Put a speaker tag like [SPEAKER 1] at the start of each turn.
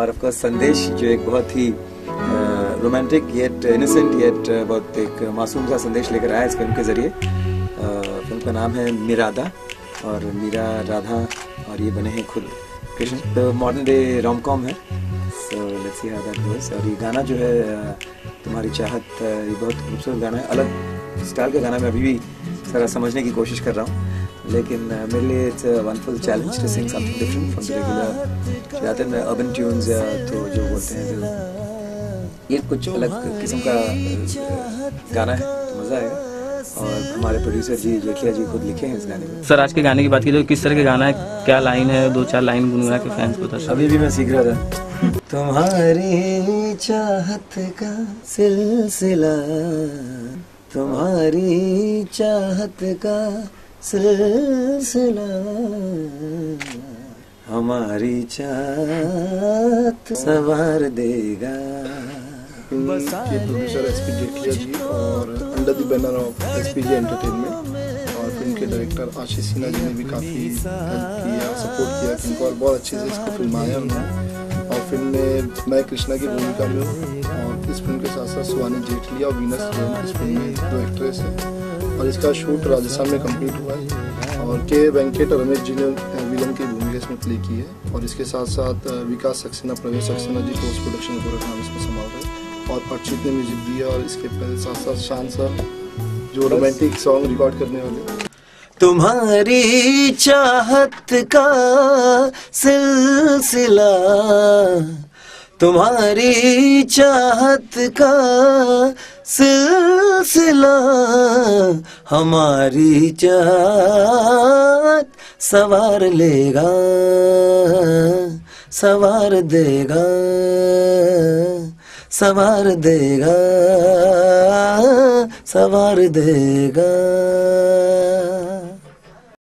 [SPEAKER 1] और of course संदेश जो एक बहुत ही रोमांटिक येट इनोसेंट येट बहुत एक मासूम सा संदेश लेकर आया इस फिल्म के जरिए। फिल्म का नाम है मिरादा और मीरा राधा और ये बने हैं खुद कृष्ण। तो मॉडर्न डे रोम कॉम है, so let's see how that goes. और ये गाना जो है तुम्हारी चाहत, ये बहुत खूबसूरत गाना है, अलग स्टाइल का गाना। मैं अभी भी सारा समझने की कोशिश कर रहा हूँ, लेकिन मेरे लिए it's wonderful challenge to sing something different from the regular जाते हैं अर्बन ट्यून्स या तो जो बोलते हैं जो ये कुछ अलग किस्म का गाना है, तो मज़ा आएगा। और हमारे प्रोड्यूसर जी जेठिया जी खुद लिखे हैं इस गाने को।
[SPEAKER 2] सर आज के गाने की बात की तो किस तरह के गाना है, क्या लाइन है, 2-4 लाइन गुनगुना के फैंस को बता।
[SPEAKER 1] अभी भी मैं सीख रहा था। तुम्हारी चाहत का सिलसिला, तुम्हारी चाहत का सिलसिला, हमारी चाहत सवार देगा।
[SPEAKER 3] के प्रोड्यूसर एसपी जेठिया जी और under the banner of SPJ entertainment और फिल्म के डायरेक्टर आशीष सिन्हा जी ने भी काफ़ी हेल्प किया, सपोर्ट किया फिल्म को और बहुत अच्छे से इसको फिल्माया उन्होंने। और फिल्म में मैं कृष्णा की भूमिका में हूँ और इस फिल्म के साथ साथ सुहानी जेठलिया और वीनस इस फिल्म में 2 एक्ट्रेस हैं और इसका शूट राजस्थान में कंप्लीट हुआ है और के वेंकट और रमेश जी ने विलन की भूमिका इसमें प्ले की है। और इसके साथ साथ विकास सक्सेना, प्रवेश सक्सेना जी पोस्ट प्रोडक्शन पूरा काम इसमें संभाल रहे हैं और अर्चित ने म्यूजिक दिया। और इसके पहले साथ साथ शान सर जो रोमांटिक सॉन्ग रिकॉर्ड करने वाले।
[SPEAKER 1] तुम्हारी चाहत का सिलसिला, तुम्हारी चाहत का सिलसिला, हमारी चाहत सवार लेगा, सवार देगा, सवार देगा, सवार देगा।